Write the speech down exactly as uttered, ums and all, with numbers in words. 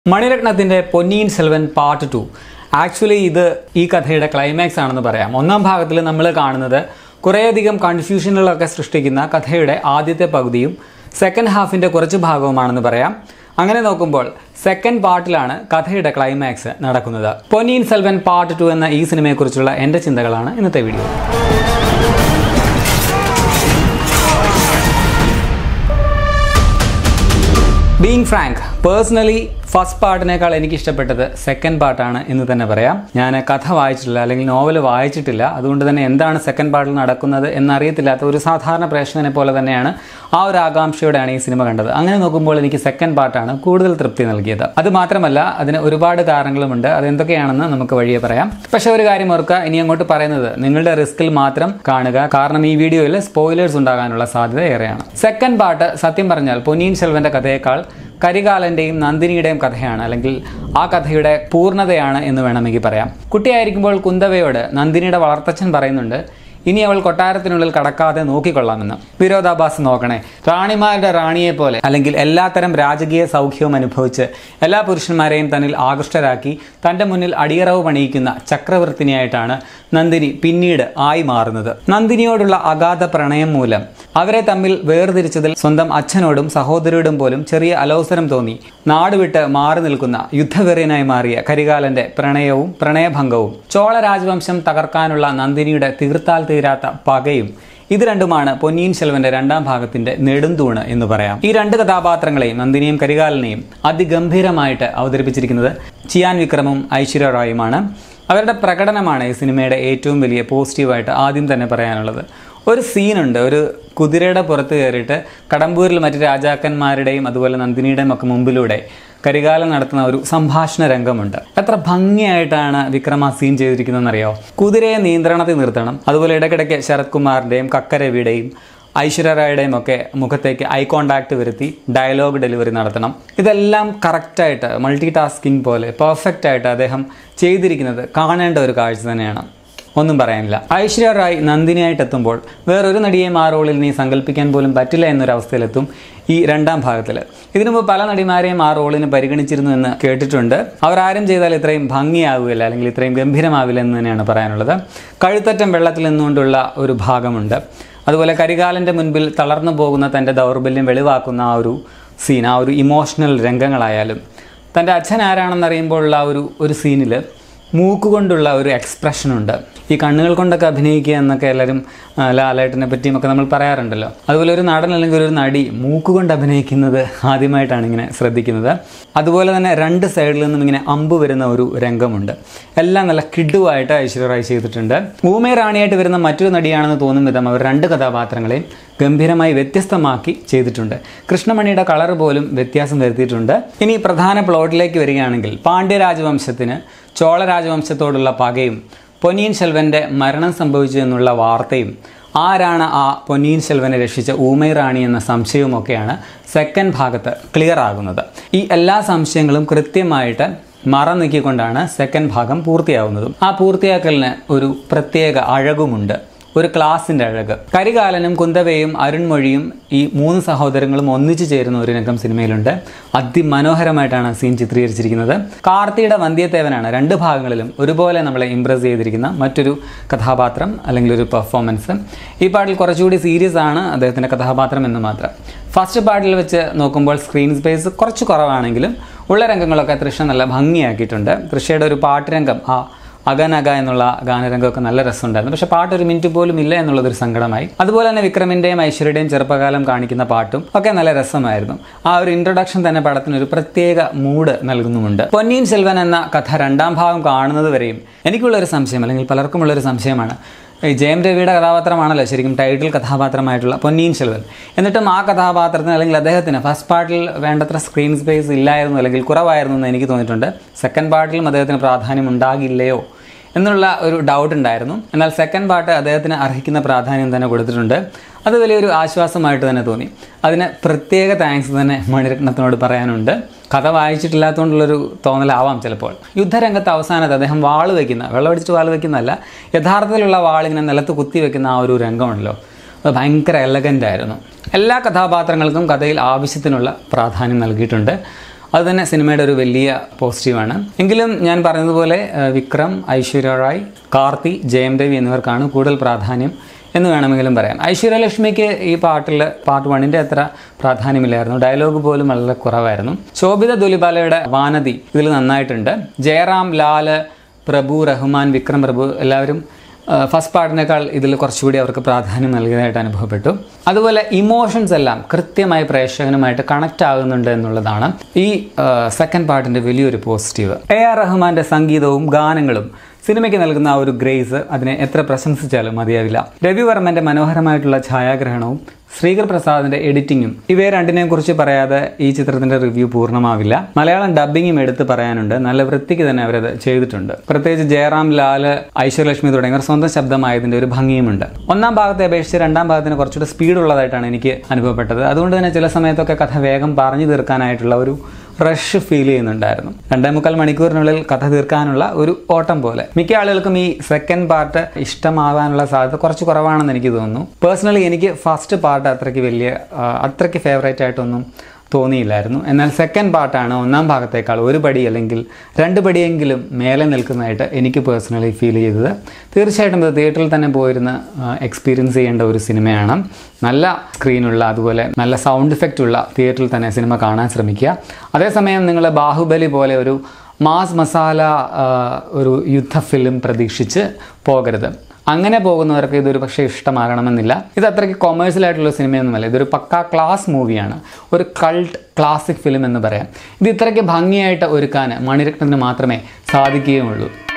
മണിരത്നത്തിന്റെ Ponniyin Selvan part two actually ഇത് ഈ കഥയുടെ ക്ലൈമാക്സ് ആണെന്ന് പറയാം. ഒന്നാം ഭാഗത്തിൽ നമ്മൾ കാണുന്നത് കുറേയധികം കൺഫ്യൂഷനുകളൊക്കെ സൃഷ്ടിക്കുന്ന കഥയുടെ ആദ്യത്തെ പകുതിയും സെക്കൻഡ് ഹാഫിന്റെ കുറച്ച് ഭാഗവുമാണെന്ന് പറയാം. അങ്ങനെ നോക്കുമ്പോൾ സെക്കൻഡ് പാർട്ടിലാണ് കഥയുടെ ക്ലൈമാക്സ് നടക്കുന്നത്. പൊന്നിയിൻ സെൽവൻ പാർട്ട് ടു എന്ന ഈ സിനിമയെക്കുറിച്ചുള്ള എൻ്റെ ചിന്തകളാണ് ഇന്നത്തെ video. Being frank, personally first പാർട്ടിനേക്കാൾ എനിക്ക് ഇഷ്ടപ്പെട്ടത് സെക്കൻഡ് പാർട്ടാണ് എന്ന് തന്നെ പറയാം. ഞാൻ കഥ വായിച്ചിട്ടില്ല, അല്ലെങ്കിൽ നോവൽ വായിച്ചിട്ടില്ല. അതുകൊണ്ട് തന്നെ എന്താണ് സെക്കൻഡ് പാർട്ടിൽ നടക്കുന്നത് എന്നറിയത്തില്ലാത്ത ഒരു സാധാരണ പ്രേക്ഷകനെ പോലെ തന്നെയാണ് ആ ഒരു ആകാംക്ഷയോടെയാണ് ഈ സിനിമ കണ്ടത്. അങ്ങനെ നോക്കുമ്പോൾ എനിക്ക് സെക്കൻഡ് പാർട്ടാണ് കൂടുതൽ തൃപ്തി നൽകിയത്. അത് മാത്രമല്ല, അതിന് ഒരുപാട് കാരണങ്ങളുമുണ്ട്. അതെന്തൊക്കെയാണെന്ന് നമുക്ക് വഴിയെ പറയാം. പക്ഷെ ഒരു കാര്യം ഓർക്കുക, ഇനി അങ്ങോട്ട് പറയുന്നത് നിങ്ങളുടെ റിസ്കിൽ മാത്രം കാണുക. കാരണം ഈ വീഡിയോയിൽ സ്പോയിലേഴ്സ് ഉണ്ടാകാനുള്ള സാധ്യത ഏറെയാണ്. സെക്കൻഡ് പാർട്ട് സത്യം പറഞ്ഞാൽ പൊന്നിയിൻ സെൽവന്റെ കഥയേക്കാൾ കരികാലന്റെയും നന്ദിനിയുടെയും കഥയാണ്, അല്ലെങ്കിൽ ആ കഥയുടെ പൂർണ്ണതയാണ് എന്ന് വേണമെങ്കിൽ പറയാം. കുട്ടിയായിരിക്കുമ്പോൾ കുന്തവയോട് നന്ദിനിയുടെ വളർത്തച്ഛൻ പറയുന്നുണ്ട്, ഇനി അവൾ കൊട്ടാരത്തിനുള്ളിൽ കടക്കാതെ നോക്കിക്കൊള്ളാമെന്ന്. വിരോധാഭാസം നോക്കണേ. റാണിമാരുടെ റാണിയെ പോലെ, അല്ലെങ്കിൽ എല്ലാത്തരം രാജകീയ സൗഖ്യവും അനുഭവിച്ച് എല്ലാ പുരുഷന്മാരെയും തന്നിൽ ആകൃഷ്ടരാക്കി തന്റെ മുന്നിൽ അടിയറവ് പണിയിക്കുന്ന ചക്രവർത്തിനിയായിട്ടാണ് നന്ദിനി പിന്നീട് ആയി മാറുന്നത്. നന്ദിനിയോടുള്ള അഗാധ പ്രണയം മൂലം അവരെ തമ്മിൽ വേർതിരിച്ചതിൽ സ്വന്തം അച്ഛനോടും സഹോദരിയോടും പോലും ചെറിയ അലോസരം തോന്നി നാടുവിട്ട് മാറി നിൽക്കുന്ന യുദ്ധവെറിയനായി മാറിയ കരികാലന്റെ പ്രണയവും പ്രണയഭംഗവും ചോള രാജവംശം തകർക്കാനുള്ള നന്ദിനിയുടെ തീർത്താൽ തീരാത്ത പകയും, ഇത് രണ്ടുമാണ് പൊന്നിയിൻ സെൽവന്റെ രണ്ടാം ഭാഗത്തിന്റെ നെടുന്തൂണ് എന്ന് പറയാം. ഈ രണ്ട് കഥാപാത്രങ്ങളെയും, നന്ദിനിയും കരികാലനെയും, അതിഗംഭീരമായിട്ട് അവതരിപ്പിച്ചിരിക്കുന്നത് ചിയാൻ വിക്രമും ഐശ്വര്യ റായുമാണ്. അവരുടെ പ്രകടനമാണ് ഈ സിനിമയുടെ ഏറ്റവും വലിയ പോസിറ്റീവായിട്ട് ആദ്യം തന്നെ പറയാനുള്ളത്. ഒരു സീനുണ്ട്, ഒരു കുതിരയുടെ പുറത്ത് കയറിയിട്ട് കടമ്പൂരിൽ മറ്റ് രാജാക്കന്മാരുടെയും അതുപോലെ നന്ദിനിയുടെയും ഒക്കെ മുമ്പിലൂടെ കരികാലൻ നടത്തുന്ന ഒരു സംഭാഷണ രംഗമുണ്ട്. എത്ര ഭംഗിയായിട്ടാണ് വിക്രം ആ സീൻ ചെയ്തിരിക്കുന്നതെന്നറിയോ? കുതിരയെ നിയന്ത്രണത്തിൽ നിർത്തണം, അതുപോലെ ഇടയ്ക്കിടയ്ക്ക് ശരത് കുമാറിന്റെയും കക്കരവിയുടെയും ഐശ്വര്യ റായുടെയും ഒക്കെ മുഖത്തേക്ക് ഐ കോണ്ടാക്ട് വരുത്തി ഡയലോഗ് ഡെലിവറി നടത്തണം. ഇതെല്ലാം കറക്റ്റായിട്ട് മൾട്ടി ടാസ്കിങ് പോലെ പെർഫെക്റ്റ് ആയിട്ട് അദ്ദേഹം ചെയ്തിരിക്കുന്നത് കാണേണ്ട ഒരു കാഴ്ച തന്നെയാണ്. ഒന്നും പറയാനില്ല. ഐശ്വര്യ റായ് നന്ദിനിയായിട്ട് എത്തുമ്പോൾ വേറൊരു നടിയെയും ആ റോളിൽ നീ സങ്കല്പിക്കാൻ പോലും പറ്റില്ല എന്നൊരവസ്ഥയിലെത്തും ഈ രണ്ടാം ഭാഗത്തിൽ. ഇതിനു മുമ്പ് പല നടിമാരെയും ആ റോളിന് പരിഗണിച്ചിരുന്നു എന്ന് കേട്ടിട്ടുണ്ട്. അവരാരും ചെയ്താൽ ഇത്രയും ഭംഗിയാവില്ല, അല്ലെങ്കിൽ ഇത്രയും ഗംഭീരമാവില്ല എന്ന് തന്നെയാണ് പറയാനുള്ളത്. കഴുത്തറ്റം വെള്ളത്തിൽ നിന്നുകൊണ്ടുള്ള ഒരു ഭാഗമുണ്ട്. അതുപോലെ കരികാലൻ്റെ മുൻപിൽ തളർന്നു പോകുന്ന തൻ്റെ ദൗർബല്യം വെളിവാക്കുന്ന ആ ഒരു സീൻ, ആ ഒരു ഇമോഷണൽ രംഗങ്ങളായാലും, തൻ്റെ അച്ഛൻ ആരാണെന്നറിയുമ്പോഴുള്ള ഒരു ഒരു സീനിൽ മൂക്കുകൊണ്ടുള്ള ഒരു എക്സ്പ്രഷനുണ്ട്. ഈ കണ്ണുകൾ കൊണ്ടൊക്കെ അഭിനയിക്കുക എന്നൊക്കെ എല്ലാവരും ലാലേട്ടനെ പറ്റിയും ഒക്കെ നമ്മൾ പറയാറുണ്ടല്ലോ. അതുപോലെ ഒരു നടൻ അല്ലെങ്കിൽ ഒരു നടി മൂക്കുകൊണ്ട് അഭിനയിക്കുന്നത് ആദ്യമായിട്ടാണ് ഇങ്ങനെ ശ്രദ്ധിക്കുന്നത്. അതുപോലെ തന്നെ രണ്ട് സൈഡിൽ നിന്നും ഇങ്ങനെ അമ്പ് വരുന്ന ഒരു രംഗമുണ്ട്. എല്ലാം നല്ല കിഡുവായിട്ട് ഐശ്വര്യ റായ് ചെയ്തിട്ടുണ്ട്. ഊമേ റാണിയായിട്ട് വരുന്ന മറ്റൊരു നടിയാണെന്ന് തോന്നും വിധം അവർ രണ്ട് കഥാപാത്രങ്ങളെയും ഗംഭീരമായി വ്യത്യസ്തമാക്കി ചെയ്തിട്ടുണ്ട്. കൃഷ്ണമണിയുടെ കളർ പോലും വ്യത്യാസം വരുത്തിയിട്ടുണ്ട്. ഇനി പ്രധാന പ്ലോട്ടിലേക്ക് വരികയാണെങ്കിൽ, പാണ്ഡ്യ രാജവംശത്തിന് ചോള രാജവംശത്തോടുള്ള പകയും പൊന്നിയിൻ സെൽവന്റെ മരണം സംഭവിച്ചു എന്നുള്ള വാർത്തയും ആരാണ് ആ പൊന്നിയിൻ സെൽവനെ രക്ഷിച്ച ഊമൈ റാണി എന്ന സംശയവുമൊക്കെയാണ് സെക്കൻഡ് ഭാഗത്ത് ക്ലിയർ ആകുന്നത്. ഈ എല്ലാ സംശയങ്ങളും കൃത്യമായിട്ട് മറനീക്കിക്കൊണ്ടാണ് സെക്കൻഡ് ഭാഗം പൂർത്തിയാവുന്നതും. ആ പൂർത്തിയാക്കലിന് ഒരു പ്രത്യേക അഴകുമുണ്ട്, ഒരു ക്ലാസിന്റെ അഴക്. കരികാലനും കുന്തവയും അരുൺമൊഴിയും ഈ മൂന്ന് സഹോദരങ്ങളും ഒന്നിച്ചു ചേരുന്ന ഒരു രംഗം സിനിമയിലുണ്ട്. അതിമനോഹരമായിട്ടാണ് സീൻ ചിത്രീകരിച്ചിരിക്കുന്നത്. കാർത്തിയുടെ വന്ധ്യത്തേവനാണ് രണ്ട് ഭാഗങ്ങളിലും ഒരുപോലെ നമ്മളെ ഇംപ്രസ് ചെയ്തിരിക്കുന്ന മറ്റൊരു കഥാപാത്രം, അല്ലെങ്കിൽ ഒരു പെർഫോമൻസ്. ഈ പാട്ടിൽ കുറച്ചുകൂടി സീരിയസ് ആണ് അദ്ദേഹത്തിന്റെ കഥാപാത്രം എന്ന് മാത്രം. ഫസ്റ്റ് പാർട്ടിൽ വെച്ച് നോക്കുമ്പോൾ സ്ക്രീൻ സ്പേസ് കുറച്ച് കുറവാണെങ്കിലും ഉള്ള രംഗങ്ങളൊക്കെ തൃഷ നല്ല ഭംഗിയാക്കിയിട്ടുണ്ട്. തൃഷയുടെ ഒരു പാട്ടുരംഗം, ആ അഗനഗ എന്നുള്ള ഗാനരംഗമൊക്കെ നല്ല രസമുണ്ടായിരുന്നു. പക്ഷെ പാട്ട് ഒരു മിനിറ്റ് പോലും ഇല്ല എന്നുള്ളതൊരു സങ്കടമായി. അതുപോലെ തന്നെ വിക്രമിന്റെയും ഐശ്വര്യയുടെയും ചെറുപ്പകാലം കാണിക്കുന്ന പാട്ടും ഒക്കെ നല്ല രസമായിരുന്നു. ആ ഒരു ഇൻട്രൊഡക്ഷൻ തന്നെ പടത്തിന് ഒരു പ്രത്യേക മൂഡ് നൽകുന്നുമുണ്ട്. പൊന്നിയിൻ സെൽവൻ എന്ന കഥ രണ്ടാം ഭാഗം കാണുന്നത് വരെയും എനിക്കുള്ളൊരു സംശയം, അല്ലെങ്കിൽ പലർക്കുമുള്ളൊരു സംശയമാണ്, ഈ ജയം രവിയുടെ കഥാപാത്രമാണല്ലോ ശരിക്കും ടൈറ്റിൽ കഥാപാത്രമായിട്ടുള്ള പൊന്നിയിൻ സെൽവൻ. എന്നിട്ടും ആ കഥാപാത്രത്തിന്, അല്ലെങ്കിൽ അദ്ദേഹത്തിന് ഫസ്റ്റ് പാർട്ടിൽ വേണ്ടത്ര സ്ക്രീൻ സ്പേസ് ഇല്ലായിരുന്നു, അല്ലെങ്കിൽ കുറവായിരുന്നു എന്ന് എനിക്ക് തോന്നിയിട്ടുണ്ട്. സെക്കൻഡ് പാർട്ടിലും അദ്ദേഹത്തിന് പ്രാധാന്യം ഉണ്ടാകില്ലയോ എന്നുള്ള ഒരു ഡൗട്ട് ഉണ്ടായിരുന്നു. എന്നാൽ സെക്കൻഡ് പാർട്ട് അദ്ദേഹത്തിന് അർഹിക്കുന്ന പ്രാധാന്യം തന്നെ കൊടുത്തിട്ടുണ്ട്. അത് വലിയൊരു ആശ്വാസമായിട്ട് തന്നെ തോന്നി. അതിന് പ്രത്യേക താങ്ക്സ് തന്നെ മണിരത്നത്തിനോട് പറയാനുണ്ട്. കഥ വായിച്ചിട്ടില്ലാത്തതുകൊണ്ടുള്ളൊരു തോന്നലാവാം ചിലപ്പോൾ. യുദ്ധരംഗത്ത് അവസാനത്ത് അദ്ദേഹം വാള് വയ്ക്കുന്ന, വെള്ളമടിച്ചിട്ട് വാള് വയ്ക്കുന്നതല്ല, യഥാർത്ഥത്തിലുള്ള വാളിങ്ങനെ നിലത്ത് കുത്തി വയ്ക്കുന്ന ആ ഒരു രംഗമുണ്ടല്ലോ, അത് ഭയങ്കര എലഗൻ്റ് ആയിരുന്നു. എല്ലാ കഥാപാത്രങ്ങൾക്കും കഥയിൽ ആവശ്യത്തിനുള്ള പ്രാധാന്യം നൽകിയിട്ടുണ്ട്. അത് തന്നെ സിനിമയുടെ ഒരു വലിയ പോസിറ്റീവാണ്. എങ്കിലും ഞാൻ പറഞ്ഞതുപോലെ വിക്രം, ഐശ്വര്യ റായ്, കാർത്തി, ജയം രവി എന്നിവർക്കാണ് കൂടുതൽ പ്രാധാന്യം എന്ന് വേണമെങ്കിലും പറയാം. ഐശ്വര്യലക്ഷ്മിക്ക് ഈ പാട്ടിൽ പാർട്ട് വണ്ണിൻ്റെ അത്ര പ്രാധാന്യമില്ലായിരുന്നു. ഡയലോഗ് പോലും വളരെ കുറവായിരുന്നു. ശോഭിത ദുലിബാലയുടെ വാനതി ഇതിൽ നന്നായിട്ടുണ്ട്. ജയറാം, ലാല്, പ്രഭു, റഹ്മാൻ, വിക്രം പ്രഭു എല്ലാവരും ഫസ്റ്റ് പാർട്ടിനേക്കാൾ ഇതിൽ കുറച്ചുകൂടി അവർക്ക് പ്രാധാന്യം നൽകിയതായിട്ട് അനുഭവപ്പെട്ടു. അതുപോലെ ഇമോഷൻസ് എല്ലാം കൃത്യമായി പ്രേക്ഷകനുമായിട്ട് കണക്റ്റ് ആകുന്നുണ്ട് എന്നുള്ളതാണ് ഈ സെക്കൻഡ് പാർട്ടിൻ്റെ വലിയൊരു പോസിറ്റീവ്. എ ആർ റഹ്മാൻ്റെ സംഗീതവും ഗാനങ്ങളും സിനിമയ്ക്ക് നൽകുന്ന ആ ഒരു ഗ്രേസ് അതിനെ എത്ര പ്രശംസിച്ചാലും മതിയാവില്ല. രവിവർമ്മൻ്റെ മനോഹരമായിട്ടുള്ള ഛായാഗ്രഹണവും ശ്രീകർ പ്രസാദിന്റെ എഡിറ്റിങ്ങും ഇവയെ രണ്ടിനെയും കുറിച്ച് പറയാതെ ഈ ചിത്രത്തിന്റെ റിവ്യൂ പൂർണ്ണമാവില്ല. മലയാളം ഡബ്ബിങ്ങും എടുത്ത് പറയാനുണ്ട്. നല്ല വൃത്തിക്ക് തന്നെ അവരത് ചെയ്തിട്ടുണ്ട്. പ്രത്യേകിച്ച് ജയറാം, ലാല്, ഐശ്വര്യലക്ഷ്മി തുടങ്ങിയവർ സ്വന്തം ശബ്ദമായതിന്റെ ഒരു ഭംഗിയുമുണ്ട്. ഒന്നാം ഭാഗത്തെ അപേക്ഷിച്ച് രണ്ടാം ഭാഗത്തിന് കുറച്ചുകൂടെ സ്പീഡ് ഉള്ളതായിട്ടാണ് എനിക്ക് അനുഭവപ്പെട്ടത്. അതുകൊണ്ട് തന്നെ ചില സമയത്തൊക്കെ കഥ വേഗം പറഞ്ഞു തീർക്കാനായിട്ടുള്ള ഒരു റഷ് ഫീൽ ചെയ്യുന്നുണ്ടായിരുന്നു. രണ്ടേ മുക്കാൽ മണിക്കൂറിനുള്ളിൽ കഥ തീർക്കാനുള്ള ഒരു ഓട്ടം പോലെ. മിക്ക ആളുകൾക്കും ഈ സെക്കൻഡ് പാർട്ട് ഇഷ്ടമാകാനുള്ള സാധ്യത കുറച്ച് കുറവാണെന്ന് എനിക്ക് തോന്നുന്നു. പേഴ്സണലി എനിക്ക് ഫസ്റ്റ് പാർട്ട് അത്രയ്ക്ക് വലിയ അത്രയ്ക്ക് ഫേവറേറ്റ് ആയിട്ടൊന്നും തോന്നിയില്ലായിരുന്നു. എന്നാൽ സെക്കൻഡ് പാർട്ടാണ് ഒന്നാം ഭാഗത്തേക്കാൾ ഒരു പടി അല്ലെങ്കിൽ രണ്ട് പടിയെങ്കിലും മേലെ നിൽക്കുന്നതായിട്ട് എനിക്ക് പേഴ്സണലി ഫീൽ ചെയ്തത്. തീർച്ചയായിട്ടും ഇത് തിയേറ്ററിൽ തന്നെ പോയിരുന്ന് എക്സ്പീരിയൻസ് ചെയ്യേണ്ട ഒരു സിനിമയാണ്. നല്ല സ്ക്രീനുള്ള അതുപോലെ നല്ല സൗണ്ട് ഇഫക്റ്റ് ഉള്ള തിയേറ്ററിൽ തന്നെ സിനിമ കാണാൻ ശ്രമിക്കുക. അതേസമയം നിങ്ങൾ ബാഹുബലി പോലെ ഒരു മാസ് മസാല ഒരു യുദ്ധ ഫിലിം പ്രതീക്ഷിച്ച് പോകരുത്. അങ്ങനെ പോകുന്നവർക്ക് ഇതൊരു പക്ഷേ ഇഷ്ടമാകണമെന്നില്ല. ഇത് അത്രയ്ക്ക് കൊമേഴ്സ്യൽ ആയിട്ടുള്ള സിനിമയൊന്നുമല്ല. ഇതൊരു പക്കാ ക്ലാസ് മൂവിയാണ്. ഒരു കൾട്ട് ക്ലാസിക് ഫിലിം എന്ന് പറയാം. ഇത് ഇത്രയ്ക്ക് ഭംഗിയായിട്ട് ഒരുക്കാൻ മണിരത്നത്തിന് മാത്രമേ സാധിക്കുകയുള്ളൂ.